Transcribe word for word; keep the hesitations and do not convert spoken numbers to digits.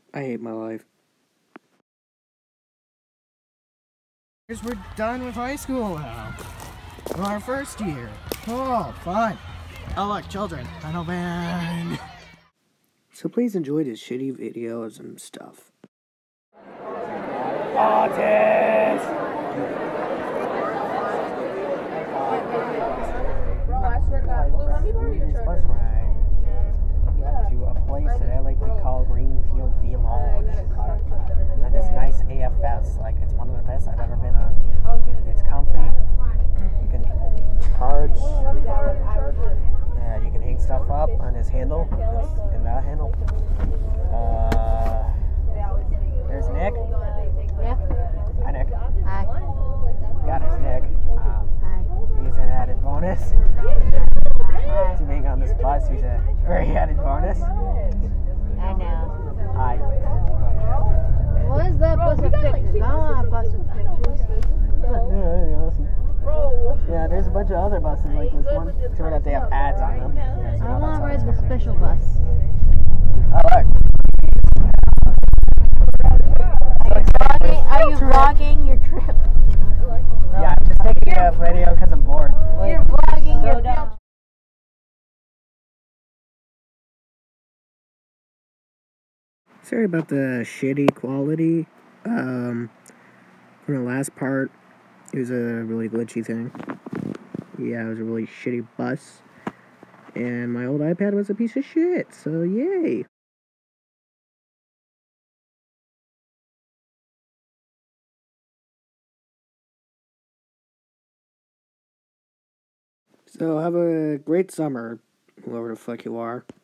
I hate my life. Because we're done with high school now. We're our first year. Oh, fun. Oh, look, children. Final band. So please enjoy this shitty videos and stuff. Artist! Bro, I swear to God. Blue, let me borrow your charger. Bus ride Yeah. to a place that I like to call Greenfield Village. And it's nice A F bus. Like, it's one of the best I've ever been on. It's comfy. You can charge. Let me borrow your charger. Yeah, you can hang stuff up on his handle. This, and that handle. Uh, there's Nick. Yeah. Hi, Nick. Hi. Yeah, there's Nick. Um, Hi. he's an added bonus Hi. to being on this bus. He's a very added bonus. I know. Hi. What is that bus of pictures? I don't want a bus of pictures. Yeah, there's a bunch of other buses like this one. Except that they have ads on them. Yeah, so I that's want to how ride it's the gonna be. special bus. Oh, look. Are you vlogging, are you vlogging your trip? Yeah, I'm just taking a video because I'm bored. You're vlogging your trip. Sorry about the shitty quality. Um, from the last part, it was a really glitchy thing. Yeah, it was a really shitty bus. And my old iPad was a piece of shit, so yay! So have a great summer, whoever the fuck you are.